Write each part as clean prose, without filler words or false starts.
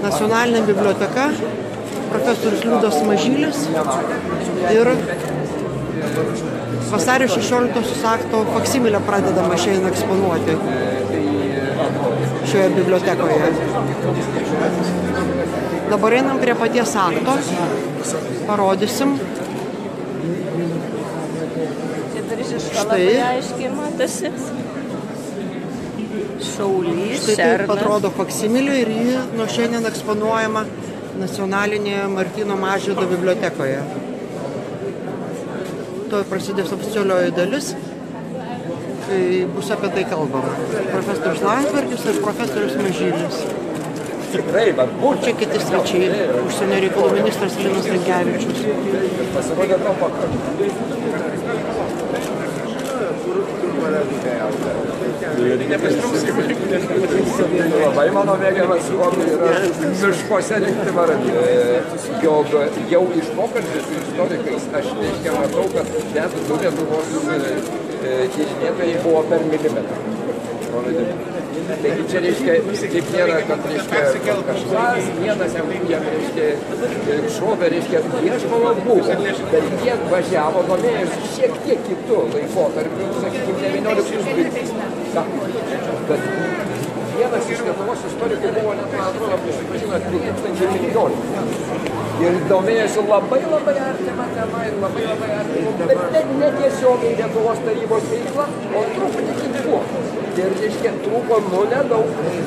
Nacionalinė biblioteka, profesorius Liudas Mažylis ir vasario 16 akto faksimilę pradedama šiandien eksponuoti šioje bibliotekoje. Dabar einam prie paties akto, parodysim. Štai. Šaulys, štai taip atrodo faksimilė ir ji nuo šiandien eksponuojama Nacionalinėje Martyno Mažvydo bibliotekoje. Tuoj prasidės oficialioji dalis, kai bus apie tai kalbama. Profesorius Landsbergis ir profesorius Mažylis. Čia kiti svečiai, užsienio reikalų ministras Linas Linkevičius. Labai mano mėgiamas hobi yra miškuose rinkti varadį. Jau iš pokalbių su istorikais aš matau, kad net du Lietuvos tyrinėtojai buvo per milimetrą. Taigi čia reiškia, kaip nėra, kad kažkas, vienas jam šovė, reiškia, ieškoma buvo, bet jie važiavo, domėjosi šiek tiek kitų laikotarpių, sakykime, 19 bet vienas iš Lietuvos istorikų buvo, net man atrodo, prisipažino 2019 ir domėjosi labai artima tema ir labai artima, bet netiesiogiai Lietuvos tarybos veikla, o truputį kitkuo. Ir, reiškia, trūko nedaug.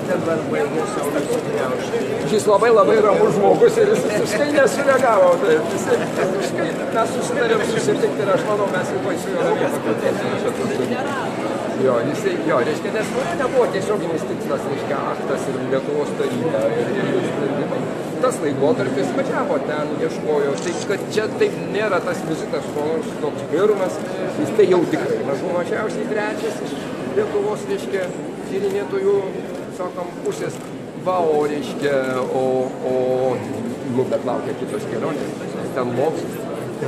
Šis labai ramus žmogus ir jis visiškai nesureagavo. Visiškai mes susitarėm susitikti ir aš manau, mes jau su juo ramiai pakalbėsime. Jo, reiškia, nes nebuvo tiesioginis tikslas, reiškia, aktas ir Lietuvos taryba ir jų sprendimai. Tas laikotarpis važiavo ten, ieškojo, tai kad čia taip nėra tas vizitas, nors toks pirmas, jis tai jau tikrai mažiausiai trečias iš Lietuvos, reiškia, tyrinėtojų, sakom, pusės, va, o, reiškia, bet laukia kitos kelionės, ten mokslas.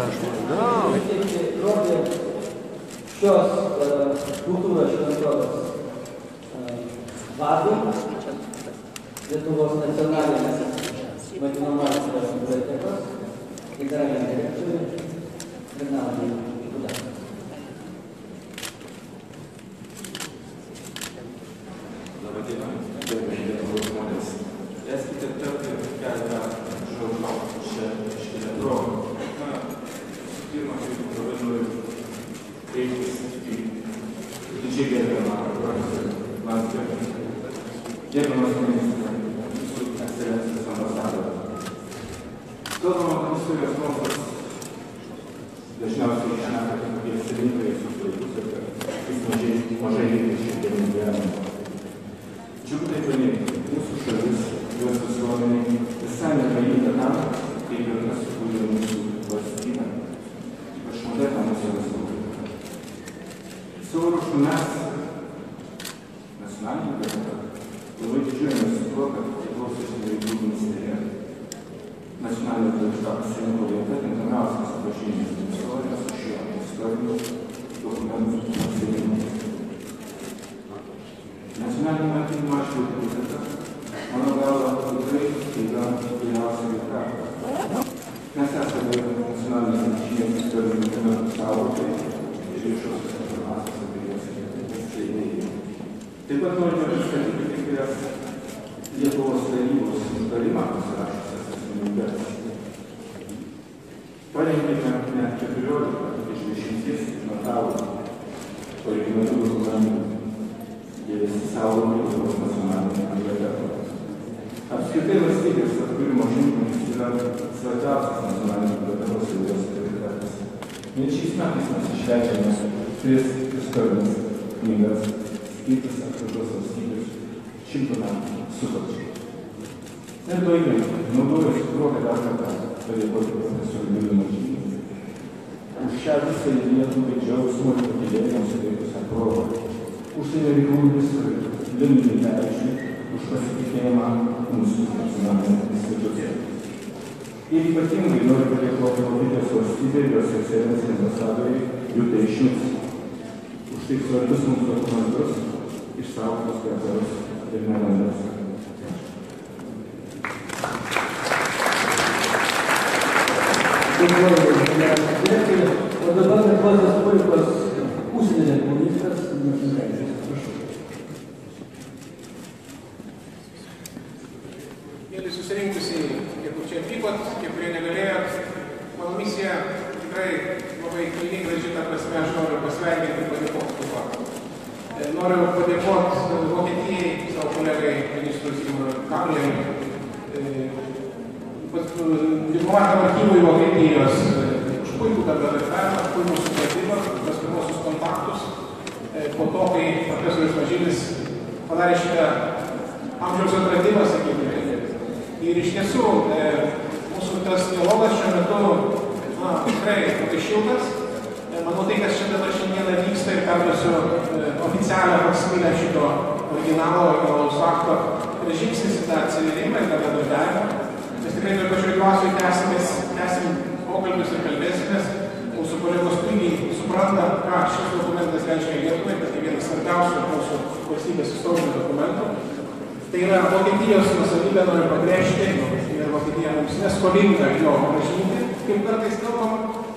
Šios kultūros šventovės vadų Lietuvos nacionalinės vadinamosios bibliotekos generalinį direktorių Renaldai Kudatą. Labadiena, gerbėjai Lietuvos žmonės. Leiskite tarti keletą žodžių šią iškelią progą. Pirmą, kaip labai noriu kreiptis į didžiai gerbiamą profesorių Landsbergį. Gerbiamas ministras, visų ekscelencijos ambasadorių. Kalbama apie istorijos mokslas, dažniausiai šneka apie savininkai laikus ir kad jis mažai šiandien gyvenimo. Džiugu tai paminėti, mūsų šalis, jos visuomenė visai nepalyta tam, kaip ir kas sukūrė mūsų valstybę, ypač moderną mūsų respubliką. Savo ruožtu mes, nacionalinė biblioteka, labai didžiuojamės su tuo, kad priklausysime reikalų ministerija. Nacionalinė biblioteka pasirinko vietą tinkamiausias supažinimas su istorija, su šiuo istoriniu dokumentų atsirinkimais. Nacionalinė Martyno Mažvydo biblioteka, mano galva, tikrai yra geriausia vieta. Mes esame nacionalinės žinios istorinių dokumentų saugotojai ir viešosios informacijos apie juos skleidėjai. Taip pat norime pristatyti kai kurias Lietuvos tarybos nutarimą pasirašusias asmenybes. Parengėme net 14 iš 20 notarų originalių dokumentų. Jie visi saugomi Lietuvos nacionalinėje bibliotekoje. Apskritai valstybės atkūrimo šimtmetis yra svarbiausias nacionalinės bibliotekos ir jos prioritetas. Net šiais metais mes išleidžiame 3 istorinės knygas skirtas atkurtos valstybės 100 metų sukakčiai. Nebaigiant, naudojuosi progą dar kartą padėkoti profesoriui Liudui Mažyliui už šią visą Lietuvai džiaugsmo ir pakylėjimo suteikusią progą. Užsienio reikalų ministrui Linui Linkevičiui už pasitikėjimą mūsų nacionalinėje institucijoje. Ir ypatingai noriu padėkoti Vokietijos valstybei ir jos ekscelencijai ambasadoriai Jutai Šulc už taip svarbius mums dokumentus išsaugotus kartus ir nerandas. Dėkuoju generaliniam direktoriui. O dabar Lietuvos Respublikos užsienio reikalų ministras Marcinkevičius. Prašau. Mėly susirinkusiai, tie, kur čia atvykot, tie, kurie negalėjot, mano misija tikrai labai kilni graži, ta prasme, aš noriu pasveikinti ir padėkoti taip pat. Noriu padėkoti Vokietijai, savo kolegai ministrui Sigmundui Kakleriui, diplomatiniam archyvui Vokietijos už puikų bendradarbiavimą, puikų supratimą, tas pirmosius kontaktus. Po to, kai profesorius Mažylis padarė šitą amžiaus atradimą, sakykime. Ir iš tiesų, mūsų tas dialogas šiuo metu tikrai labai šiltas. Manau, tai, kas šiandieną vyksta ir perduosiu oficialią faksimilę šito originalo akto, yra žingsnis į tą atsiverimą ir tą bendradarbiavimą. Mes tikrai toj pačioj dvasioj tęsim pokalbius ir kalbėsimės. Mūsų kolegos puikiai supranta, ką šis dokumentas reiškia Lietuvai, kad tai vienas svarbiausių mūsų valstybės istorinių dokumentų. Tai yra Vokietijos nuosavybė, noriu pabrėžti, ir Vokietija mums neskolinga jo grąžinti, kaip kartais kalbam,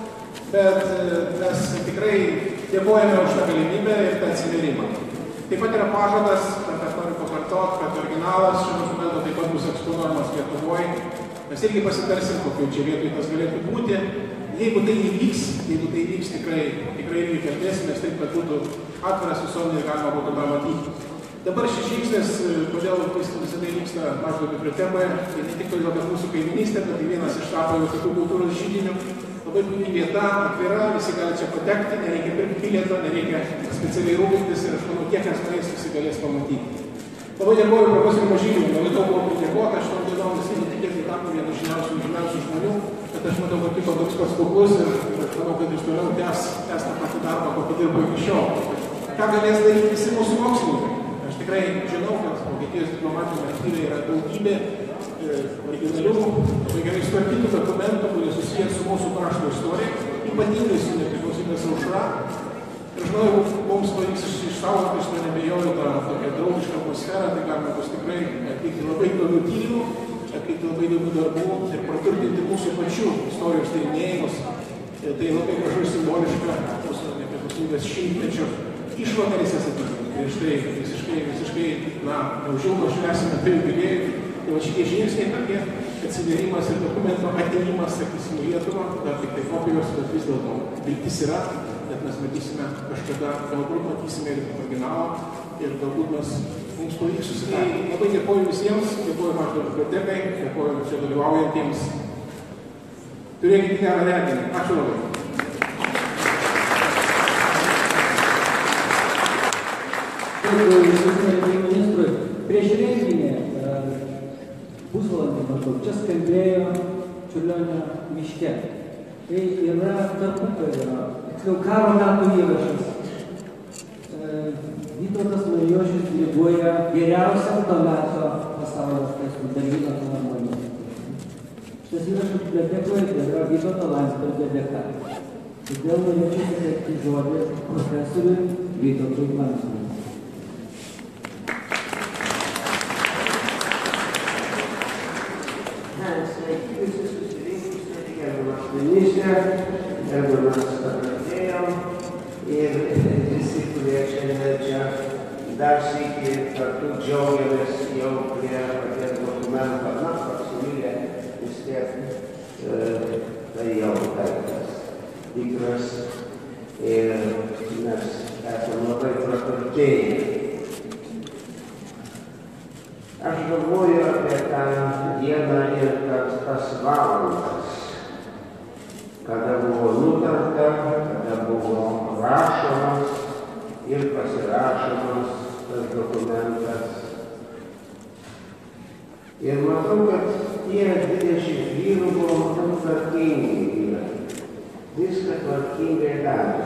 bet mes tikrai dėkojame už tą galimybę ir tą atsiverimą. Taip pat yra pažadas, kad aš noriu pakartoti, kad originalas šio dokumento taip pat bus eksponuojamas Lietuvoje. Mes irgi pasitarsim, kokiu čia vietoj tas galėtų būti. Jeigu tai įvyks, tikrai irgi kalbėsimės taip, kad būtų atviras visuomenė, galima būtų tą matyti. Dabar šis žingsnis, kodėl visą tai vyksta maždaug bibliotekoje, tai ne tik todėl, kad mūsų kaiminystė, bet tai vienas iš tapo jau tokių kultūros židinių. Labai puikiai vieta, atvira, visi gali čia patekti, nereikia pirkti bilieto, nereikia specialiai rūpintis ir aš manau, tie, kas norės, visi galės pamatyti. Labai dėkoju profesoriui Mažyliui, labai daug buvo pridėkota, aš tam dienom visi netikėtai tapo vienu žymiausių žmonių, bet aš matau, kad kito toks pats kuklus ir aš manau, kad iš toliau tęs tą patį darbą, kokį dirbo iki šiol. Ką galės daryti visi mūsų mokslininkai? Aš tikrai žinau, kad Vokietijos diplomatinių archyve yra daugybė originalių, labai gerai sutvarkytų dokumentų, kurie susiję su mūsų krašto istorija, ypatingai su nepriklausomybės aušra. Ir žinau, jeigu mums pavyks išsaugoti, aš nebejoju tą tokią draugišką atmosferą, tai galima bus tikrai atlikti labai įdomių tyrimų, atlikti labai įdomių darbų ir praturtinti mūsų pačių istorijos tyrinėjimus. Tai labai gražu ir simboliška mūsų nepriklausomybės šimtmečio išvakarėse, sakykime. Ir štai visiškai, neužilgo švęsime tai jubiliejų. Tai va šitie žingsniai tokie, atsivėrimas ir dokumento atėjimas, sakysim, Lietuvą, dar tik tai kopijos, bet vis dėlto viltis yra, bet mes matysime kažkada, galbūt matysime ir originalą ir galbūt mums pavyks susidaryti. Labai dėkoju visiems, dėkoju Mažvydo bibliotekai, dėkoju čia dalyvaujantiems. Turėkite gerą reginį. Ačiū labai. Ministrui, prieš renginį pusvalandį maždaug čia skambėjo Čiurlionio miške. Tai yra tarpukario, tiksliau karo metų įrašas. Vytautas Marijošius diriguoja geriausiam to meto pasaulio orkestrui Berlyno filharmonijai. Šitas įrašas bibliotekoje yra Vytauto Landsbergio dėka. Todėl norėčiau suteikti žodį profesoriui Vytautui Landsbergiui. Gerbiamas pranešėjom ir visi, kurie šiandien čia dar sykį kartu džiaugiamės jau prie paties dokumento, faksimilė vis tiek tai jau daiktas tikras ir mes esame labai praturtėję. Aš galvoju apie tą dieną ir tas valandas, kada buvo nutarta, kada buvo rašomas ir pasirašomas tas dokumentas. Ir matau, kad tie 20 vyrų buvo tvarkingi vyrai. Viską tvarkingai darė.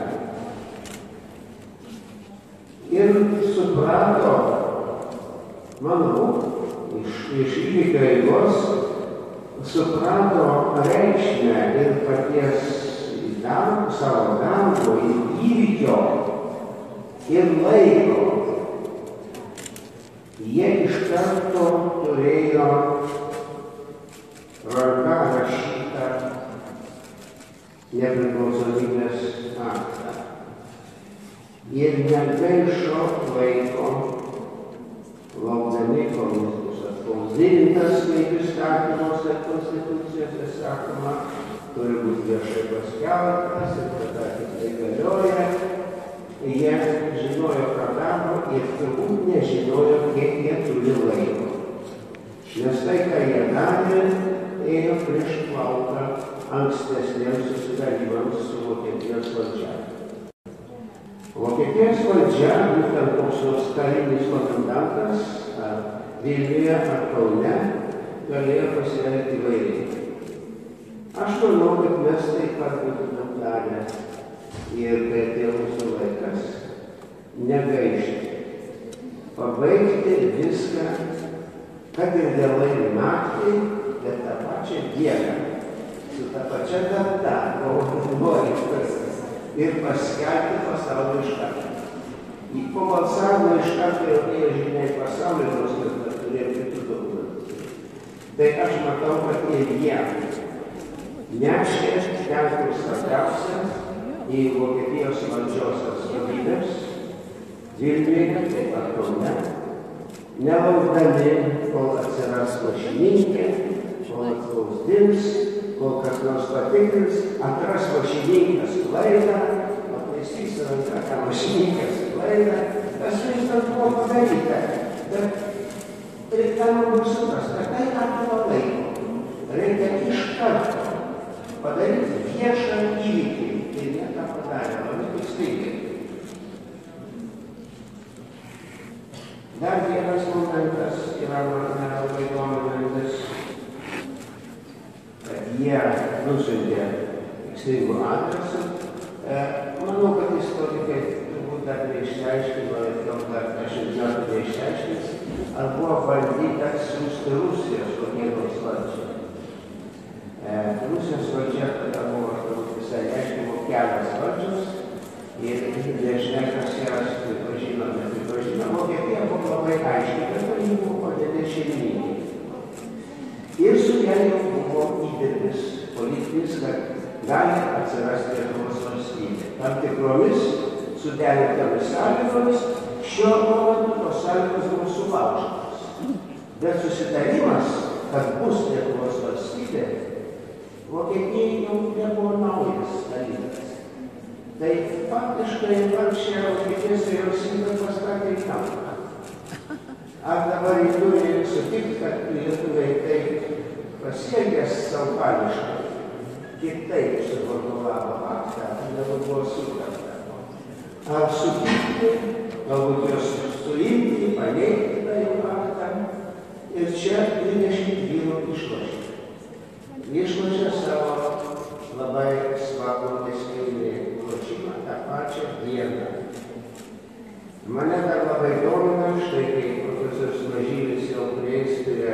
Ir suprato, manau, iš įvykio eigos, suprato reikšmę ir paties savo darbo, ir įvykio, ir laiko. Jie iš karto turėjo ranka rašytą nepriklausomybės aktą. Ir negaišo laiko, laukdami, kol jis bus atspausdintas, kaip įstatymuose ir konstitucijose sakoma, turi būti viešai paskelbtas ir tada tai galioja. Jie žinojo, ką daro ir turbūt nežinojo, kiek jie turi laiko. Nes tai, ką jie darė, ėjo prieš plauką ankstesniems susitarimams su Vokietijos valdžia. Vokietijos valdžia, būtent koks nors karinis komendantas Vilniuje ar Kaune, galėjo pasielgti įvairiai. Aš manau, kad mes taip pat būtume darę ir kai atėjo mūsų laikas negaišti. Pabaigti viską, kad ir vėlai naktį, bet tą pačią dieną, su tą pačią data, kovo 11 ir paskelbti pasaulio iš karto. Po balsavimo iš karto jau atėjo žinia į pasaulį, nors mes dar turėjome kitų dokumentų. Tai aš matau, kad ir jie nešė ten, kur svarbiausia, į Vokietijos valdžios atstovybės, Vilniuje, taip pat Kaune, nelaukdami, kol atsiras mašininkė, kol atspausdins, kol kas nors patikrins, atras mašininkas klaidą, pataisys ranką, ką mašininkas klaidą, tas viskas buvo padaryta. Bet reikėjo mums suprasti, kad tai apima laiko. Reikia iš karto padaryti viešą įvykį. Ir jie tą padarė, labai tikslingai. Dar vienas momentas yra man labai dominantis, kad jie nusiuntė tikslingų adresų. Manau, kad istorikai turbūt dar neišsiaiškino, ir jau dar 10 metų neišsiaiškins, ar buvo bandyta siųsti Rusijos kokie nors valdžiai. Rusijos valdžia tada buvo visai aiškiai, buvo kelios valdžios ir nežinia, kas jas pripažino, nepripažino. Vokietija buvo labai aiškiai, kad ji buvo padėti šeimininkai. Ir su ja jau buvo įdirbis politinis, kad gali atsirasti Lietuvos valstybė. Tam tikromis suderintomis sąlygomis šiuo momentu tos sąlygos buvo sulaužytos. Bet susitarimas, kad bus Lietuvos valstybė, Vokietijai jau nebuvo naujas dalykas. Tai faktiškai vargšė Vokietijos vyriausybė pastatė į kampą. Ar dabar jį turi sutikti, kad lietuviai taip pasielgęs saupaniškai, kitaip suformulavo aktą, negu buvo sutarta. Ar sutikti, galbūt jos suimti, paneigti tą jau aktą, ir čia 20 vyrų išlošė. Išlošė savo labai svarbų nesėkmingą lošimą tą pačią dieną. Mane dar labai domina, štai kai profesorius Mažylis jau prieis prie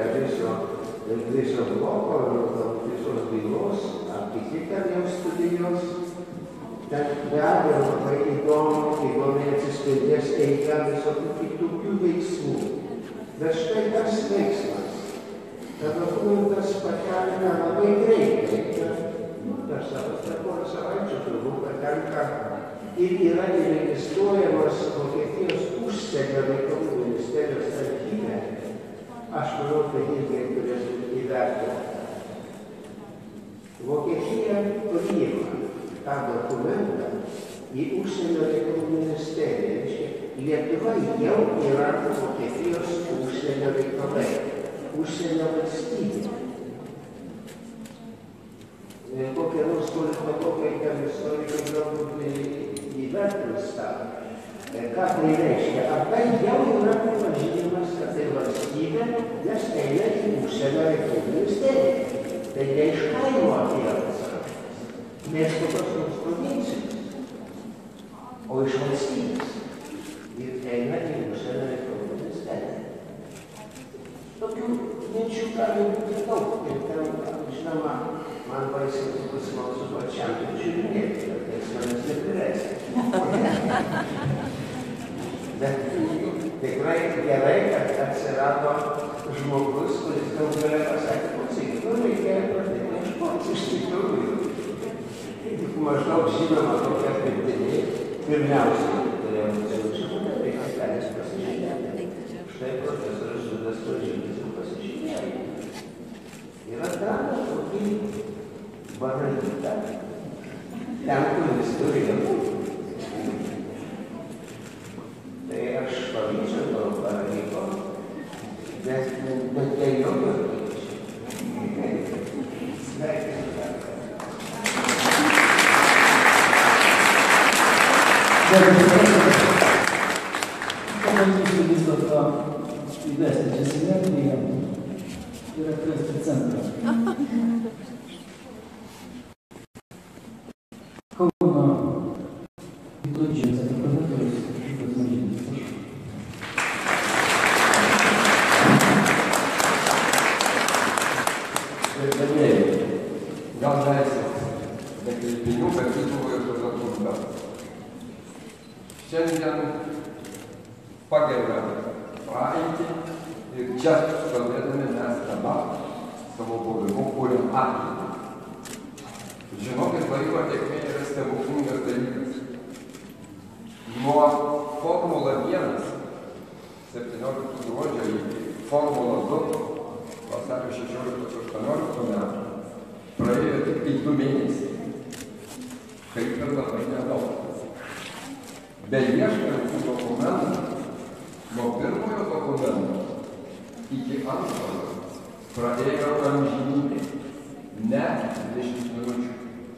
viso bloko, visos bylos, ar kiti ten jau studijos, ten be abejo labai įdomiai atsispindės eiga visokių kitokių veiksmų. Bet štai tas veiksmas. Tas dokumentas patenka labai greitai, per porą savaičių turbūt patenka ir yra įregistruojamas Vokietijos užsienio reikalų ministerijos archyve. Aš manau, kad irgi turės būti įvertinta. Vokietija priima tą dokumentą į užsienio reikalų ministeriją. Lietuva jau yra Vokietijos užsienio reikalai. Užsienio valstybė. Kokie nors politologai, ten istorikai galbūt įvertins tą. Ką tai reiškia? Ar tai jau yra pripažinimas, kad tai valstybė, nes eina į užsienio reikalų ministeriją. Tai ne iš kaimo atėjas, ne iš kokios nors provincijos, o iš valstybės. Ir eina į užsienio reikalų ministeriją. Tokių minčių gali būti daug. Ir ten, žinoma, man baisiai bus smalsu pačiam žiūrėti, kad jis manęs neprileis. Bet tikrai gerai, kad atsirado žmogus, kuris galų gale pasakė, klausyk, reikėjo pradėti ieškoti iš tikrųjų. maždaug žinoma tokia kryptimi, pirmiausiai turėjau žinoti, tai kas galės pasižiūrėti. Štai profesorius Liudas Mažylis ir pasižiūrėjo. Ir atrado tokį baralytą, ten, kur jis turėjo būti. Tai aš pavyzdžiu to baralyko, bet ne jokio sveikinu. Pabandysiu vis dėlto įvesti čia sinergiją ir atrasti centrą. Kauno Įtūdžiaus profesorius Liudas Mažylis. Gal leisit, nekreipinių, bet kitų ir tada. Šiandien pagerbėme praeitį ir čia stovėdami mes dabar savo buvimu kūrėm ateitį. Žinokit, laiko tėkmė yra stebuklingas dalykas. Nuo Formula 1 17 gruodžio iki Formula 2 vasario 16-18 metų praėjo tik 2 mėnesiai. Kaip ir labai nedaug. Beieškant tų dokumentų, nuo pirmojo dokumento iki antrojo praėjo amžinybė, ne 20 minučių.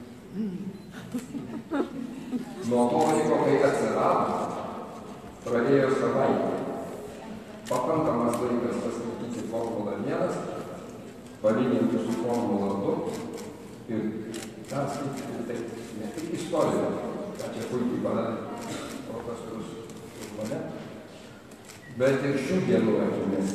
Nuo to laiko, kai atsirado, praėjo savaitė. Pakankamas laikas paskaityti Formulą 1, palyginti su Formula 2 ir perskaityti tai ne tik istoriją, ką čia puikiai padarė profesorius už mane, bet ir šių dienų akimis.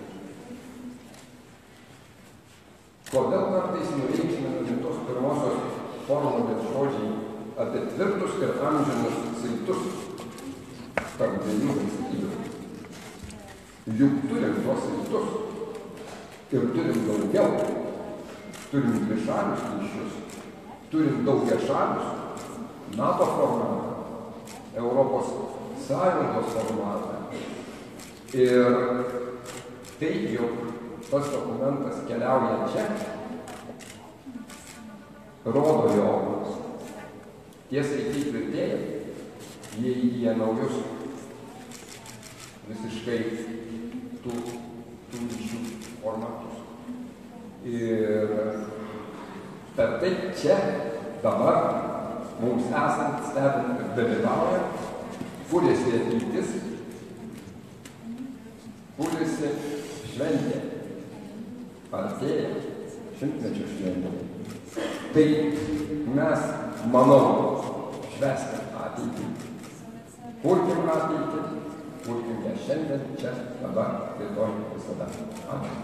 Kodėl kartais nureikšminami tos pirmosios formulės žodžiai apie tvirtus ir amžinus saitus tarp dviejų valstybių? Juk turim tuos saitus ir turim daugiau. Turim dvišalius ryšius, turim daugiašalius NATO formatą, Europos Sąjungos formatą. Ir tai, jog tas dokumentas keliauja čia, rodo jo tie saitai tvirtėja, jie įgyja naujus visiškai tų ryšių formatus. Ir per tai čia dabar mums esant stebint ir dalyvauja, kūrėsi ateitis, kūrėsi šventė, artėja šimtmečio šventė. Tai mes, manau, švęskim ateitį. Kurkim ateitį, kurkim ją šiandien, čia, dabar, rytoj, visada. Ačiū.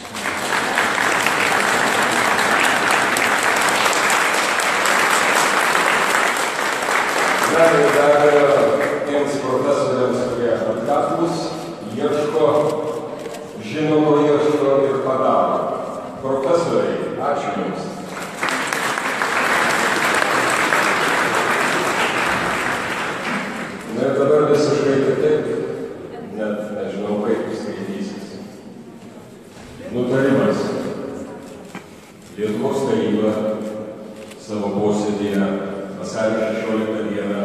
Be abejo, tiems profesoriams, kurie atkaklūs, ieško, žinomo ieško ir padaro. Profesoriai, ačiū Jums. Na ir dabar visiškai kitaip, net nežinau, kaip skaitysis. Nutarimas. Lietuvos taryba savo posėdėje vasario 16 dieną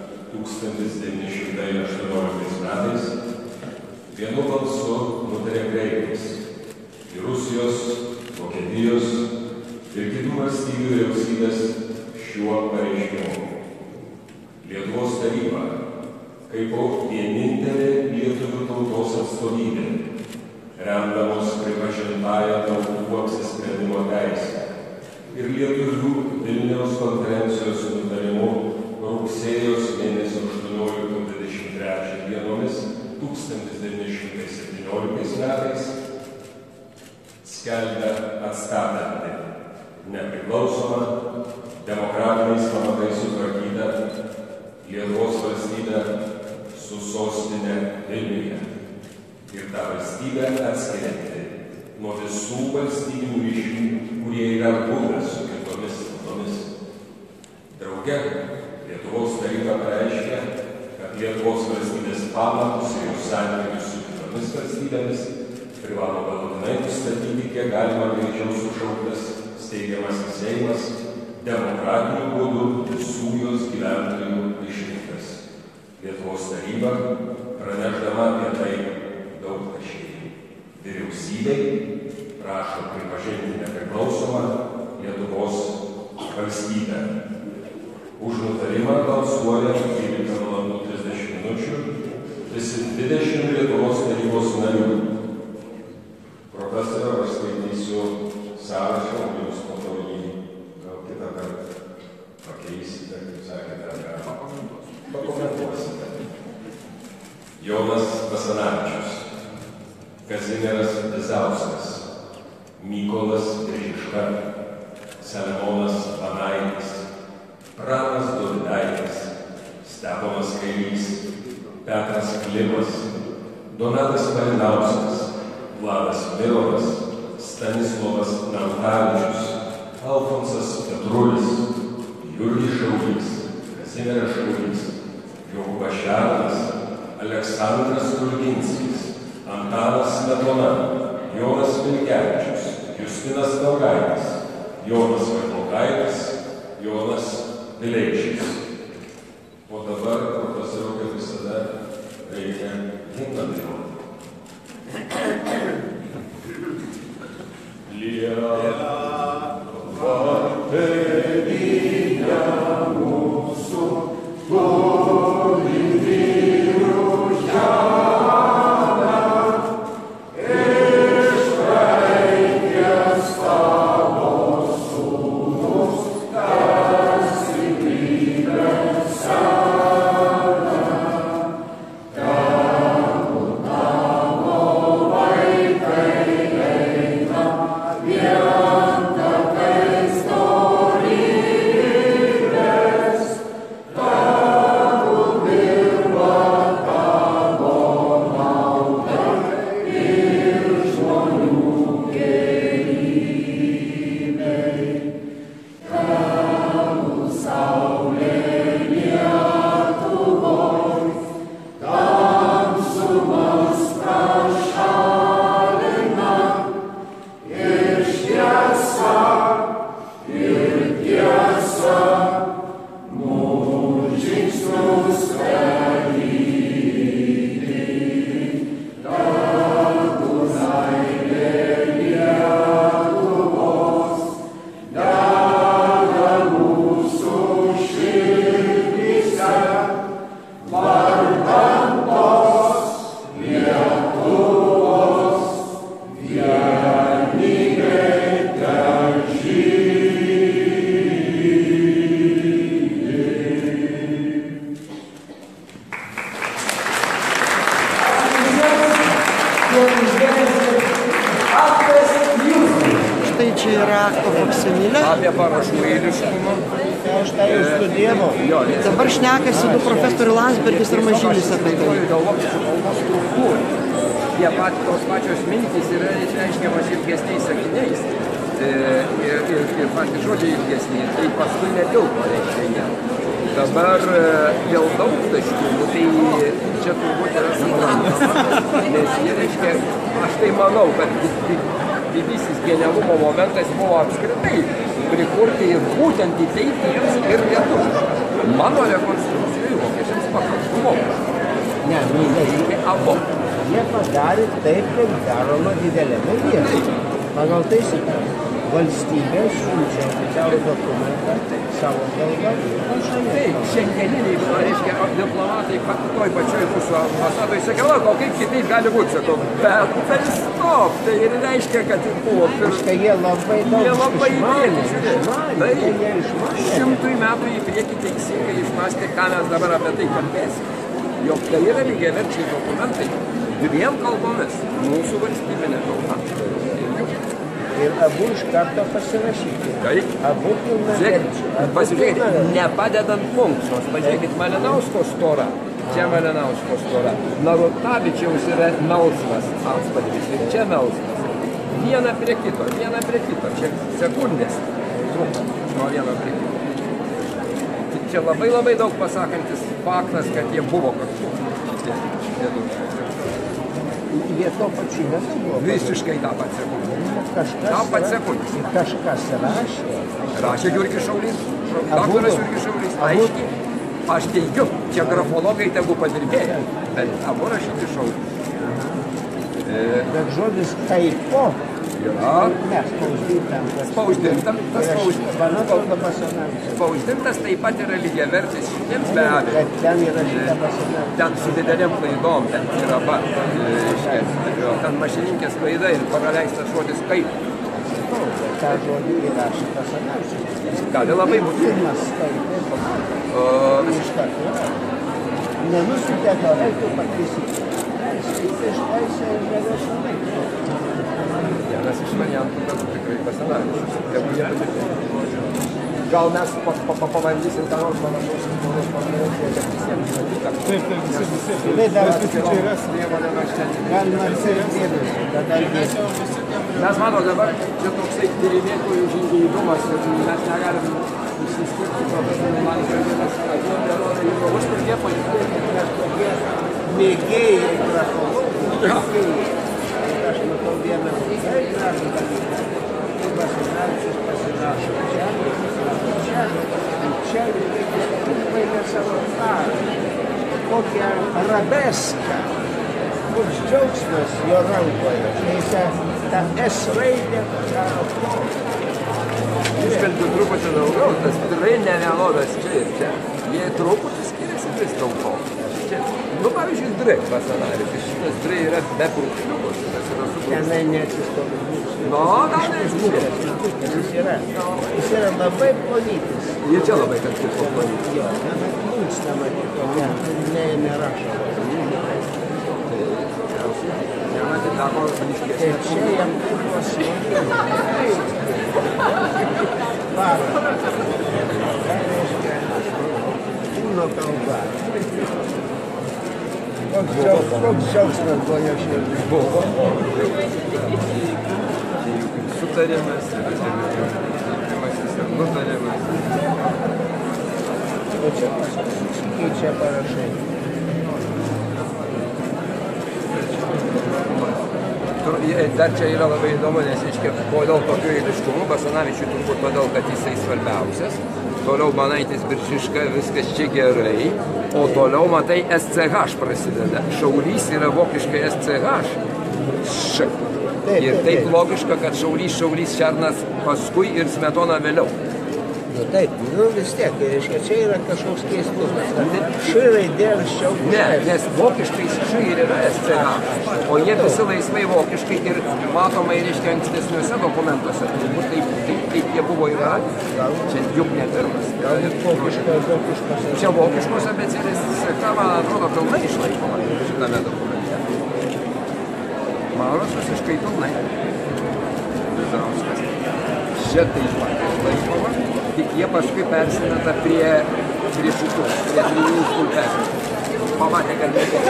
1918 metais vienu balsu nutarė kreiptis į Rusijos, Vokietijos ir kitų valstybių vyriausybės šiuo pareiškimu. Lietuvos taryba, kaip vienintelė lietuvių tautos atstovybė, remdamos pripažintąją tautų apsisprendimo teisę ir lietuvių Vilniaus konferencijos nutarimu rugsėjo mėnesio 18-23 dienomis 1917 metais skelbia atstatanti nepriklausomą, demokratiniais pamatais sutvarkytą Lietuvos valstybę su sostinė Vilniuje ir tą valstybę atskirianti nuo visų valstybinių ryšių, kurie yra buvę su kitomis tautomis. Drauge Lietuvos taryba pareiškia, kad Lietuvos valstybės pamatus ir jos santykius su kitomis valstybėmis privalo galutinai nustatyti, kiek galima greičiau sušauktas steigiamasis Seimas, demokratiniu būdu visų jos gyventojų išrinktas. Lietuvos taryba, pranešdama apie tai daugtaškiai vyriausybei, prašo pripažinti nepriklausomą Lietuvos valstybę. Už nutarimą balsuoja 12:30 visi 20 Lietuvos tarybos narių. Profesorė, aš skaitysiu sąrašą, jūs po to jį gal kitą kartą pakeisite, kaip sakėte, ar pakomentuosite. Jonas Basanavičius, Kazimieras Bizauskas, Mykolas Biržiška, Saliamonas Banaitis, Pranas Dovydaitis, Steponas Kairys, Petras Klimas, Donatas Malinauskas, Vladas Mirovas, Stanislovas Nantavičius, Alfonsas Petrulis, Jurgis Šaulys, Kazimieras Šaulys, Jokūbas Šernas, Aleksandras Kulginskis, Antanas Smetona, Jonas Vilkevičius, Justinas Daugaitis, Jonas Vaidlaukaitis, Jonas Vileišis. O dabar, profesoriau, kaip visada, reikia himną dainuoti. Lietuva tėvynė mūsų, kuri vyrų žemę, ištraukęs tavo sūnus, tarsi gyvens seną. Tegu tavo vaikai eina vien takais dorybės, tegu dirba tavo naudai ir žmonių gerybei. Tegu saulė Lietuvoj tamsumas prašalina, ir šviesa, ir tiesa mūsų žingsnius lydi. Tegu meilė Lietuvos dega mūsų širdyse, vardan tos Lietuvos vieningai težydi. Štai čia yra akto faksimilė. Apie parašų eiliškumą. Dabar šnekasi du profesorių Landsbergis ir Mažylis apie tai. Dėl vokiečių kalbos struktūrų. Tos pačios mintys yra išreiškiamas ilgesniais sakiniais. Ir patys žodžiai ilgesniai. Tai paskui netilpo, reiškia. Dabar dėl daugtaškių, tai čia turbūt yra suprantama, nes jie reiškia, aš tai manau, kad didysis genialumo momentas buvo apskritai prikurti ir būtent įteikti jiems ir lietuvišką. Mano rekonstrukcijai vokiečiams pakantų mokslo. Ne, reikia abu. jie padarė taip, kaip daroma didelėme mieste. Pagal taisyklę. Valstybė siunčia oficialų dokumentą savo kalbą. Taip, šiandieniniai, reiškia, diplomatai toj pačioj mūsų ambasadoj sakė, o kaip kitaip gali būti, sakau, bet tai stop, tai ir reiškia, kad buvo Štai jie labai daug išmanė. Tai 100 metų į priekį teisingai išmąstė, ką mes dabar apie tai kalbėsime. Jog tai yra lygiaverčiai dokumentai dviem kalbomis, mūsų valstybinė kalba. Ir abu iš karto pasirašyti. Taip. Abu pilnaverčiai. Pasižiūrėkit, nepadedant funkcijos. Pažiūrėkit, Malinausko stora. Čia Malinausko stora. Narutavičiaus yra melsvas atspalvis. Ir čia melsvas. Viena prie kito. Čia sekundės trumpa nuo vieno prie kito. čia labai daug pasakantis faktas, kad jie buvo kartu. Jie to pačiu metu buvo. Visiškai tą pat sekundę. Kažkas rašė. Rašė Jurgis Šaulys, daktaras Jurgis Šaulys. Aiškiai, aš teigiu, čia grafologai tegu padirbėjo, bet abu rašyti Šaulys. Bet žodis kaipo. Mes spausdintam. Spausdintas taip pat yra lygiavertis šitiems be abejo. Bet ten yra šitą Basanavičius. Ten su didelėm klaidom, ten yra ten mašininkės klaida ir praleistas žodis kaip. tą žodį įrašė Basanavičius. Gali labai būti. Pirmas skaitė, iš karto yra. Nenusitė to reiktų pataisyti. Skaitė iš teisę ir nevėšą laiką. Vienas iš variantų, kad tikrai Basanavičius. Gal mes pabandysim ką nors panašaus, visiems žodžiu. Taip, visi. Galima visi dėmesį. Mes matom dabar, čia toksai tyrinėtojų žingeidumas ir mes negalim išsiskirti profesorių Landsbergį, mes atėjome įdomus, kur jie pažiūrėti. Mėgėjai grafologų. Aš matau vieną labai gražų dalyką. Basanavičius pasirašo čia reikia savo karą. Kokią arabeską. Koks džiaugsmas jo rankoje. Ta S raidė karo plotą. Išvelgiu truputį daugiau, tas tikrai nevienodas čia ir čia. Jie truputį skiriasi vis dėlto. Pavyzdžiui, Dre Basanavičius. Šitas Dre yra be brūkšliukos. Tenai neatsistovi. Gal neatsistovi. Jis yra labai ponytis. Jie čia labai kažkaip ponytis. Jo, plunksna matyti, neėmė rašo. Tai čia jam taip pasakyti. Parą. Kūno kalba. Koks džiaugsmas buvo jo širdis? Buvo. Sutarimas ir nutarimas. O čia keičia parašai. Dar čia yra labai įdomu, nes kodėl tokiu eiliškumu Basanavičiui turbūt todėl, kad jisai svarbiausias. Toliau Banaitis Biržiška, viskas čia gerai. O toliau, matai, SCH prasideda. Šaulys yra vokiškai SCH. Š. Ir taip logiška, kad Šaulys Šernas paskui ir Smetona vėliau. Taip, vis tiek, reiškia, čia yra kažkoks keistumas. Ši raidė anksčiau. Ne, nes vokiškai Š ir yra SCH. O jie visi laisvai vokiškai ir matomai, reiškia, ankstesniuose dokumentuose. Taip jie buvo yra. Čia juk ne pirmas. Čia vokiškos abecėlės SCH, man atrodo, pilnai išlaikoma šitame dokumente. Mauras visiškai pilnai. Vizauskas. Šitai išlaikoma. Tik jie paskui persimeta prie šitų, prie trijų stulpelių. Pamatė, kad nebuvo.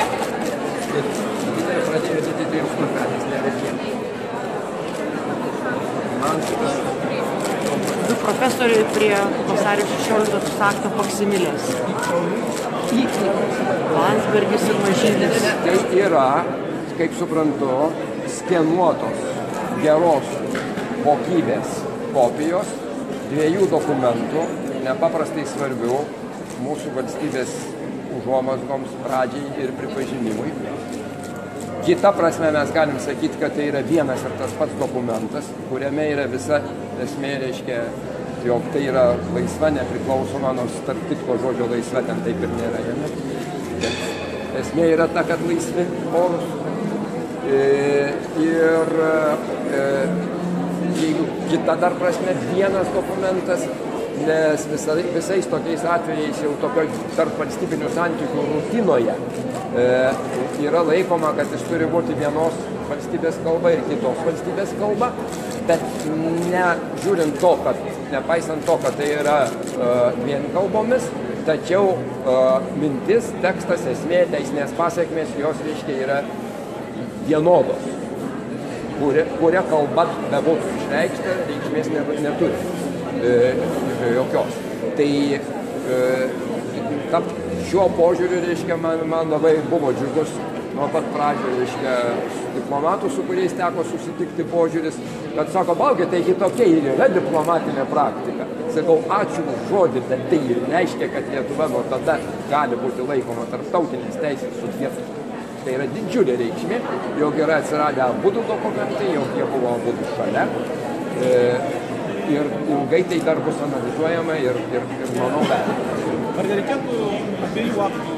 Ir pradėjo dėti trijų stulpeliais, nevertė. Man šitas... Du profesoriai prie vasario 16 akto faksimilės. Landsbergis ir Mažylis. Tai yra, kaip suprantu, skenuotos geros kokybės kopijos dviejų dokumentų, nepaprastai svarbių mūsų valstybės užuomazgoms, pradžiai ir pripažinimui. Kita prasme mes galim sakyti, kad tai yra vienas ir tas pats dokumentas, kuriame yra visa esmė, reiškia, jog tai yra laisva, nepriklausoma, nors tarp kitko žodžio laisva ten taip ir nėra. Bet esmė yra ta, kad laisvi orus. Jeigu kita dar prasme vienas dokumentas, nes visais tokiais atvejais jau tokioj tarp valstybinių santykių rutinoje yra laikoma, kad jis turi būti vienos valstybės kalba ir kitos valstybės kalba, bet nežiūrint to, kad nepaisant to, kad tai yra vien kalbomis, tačiau mintis, tekstas, esmė, teisinės pasekmės, jos reiškia yra vienodos. Kuria kalba bebūtų išreikšta, reikšmės neturi jokios. Tai Šiuo požiūriu, reiškia, man labai buvo džiugus nuo pat pradžio, reiškia, diplomatų, su kuriais teko susitikti požiūris, kad sako, balgi, taigi tokia ir yra diplomatinė praktika. Sakau, ačiū už žodį, bet tai ir reiškia, kad Lietuva nuo tada gali būti laikoma tarptautinės teisės subjektu. Tai yra didžiulė reikšmė, jog yra atsiradę abudu dokumentai, jog jie buvo abudu šalia. Ir ilgai tai dar bus analizuojama ir manau vertinama. Ar nereikėtų abiejų aktų,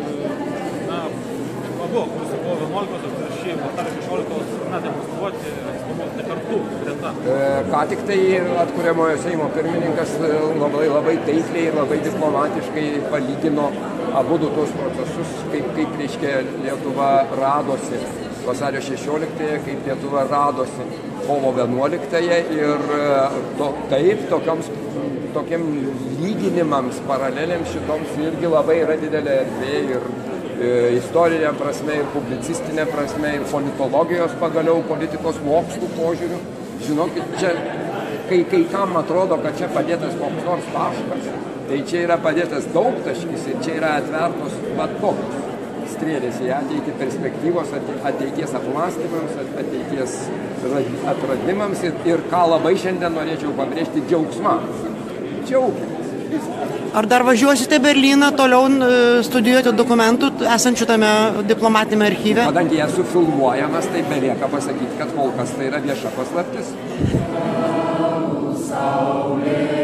abu, kuris buvo 11 ir šį vasario 16 demonstruoti, eksponuoti kartu greta? Ką tik tai atkuriamojo Seimo pirmininkas labai taikliai ir labai diplomatiškai palygino abudu tos procesus, kaip reiškia Lietuva radosi vasario 16-ąją, kaip Lietuva radosi kovo 11-ąją ir taip tokiam lyginimams, paralelėms šitoms irgi labai yra didelė erdvė ir istorinė prasme, ir publicistinė prasme, ir politologijos pagaliau, politikos mokslų požiūrių. Žinokit, čia, kai kam atrodo, kad čia padėtas koks nors taškas, tai čia yra padėtas daugtaškis ir čia yra atvertos tokios strėlės į ateitį, perspektyvos, ateities apmąstymams, ateities atradimams ir ką labai šiandien norėčiau pabrėžti, džiaugsmams. Džiaugimės. Ar dar važiuosite Berlyną toliau studijuoti dokumentų esančių tame diplomatinėme archyve? Kadangi esu filmuojamas, tai belieka pasakyti, kad kol kas tai yra vieša paslaptis.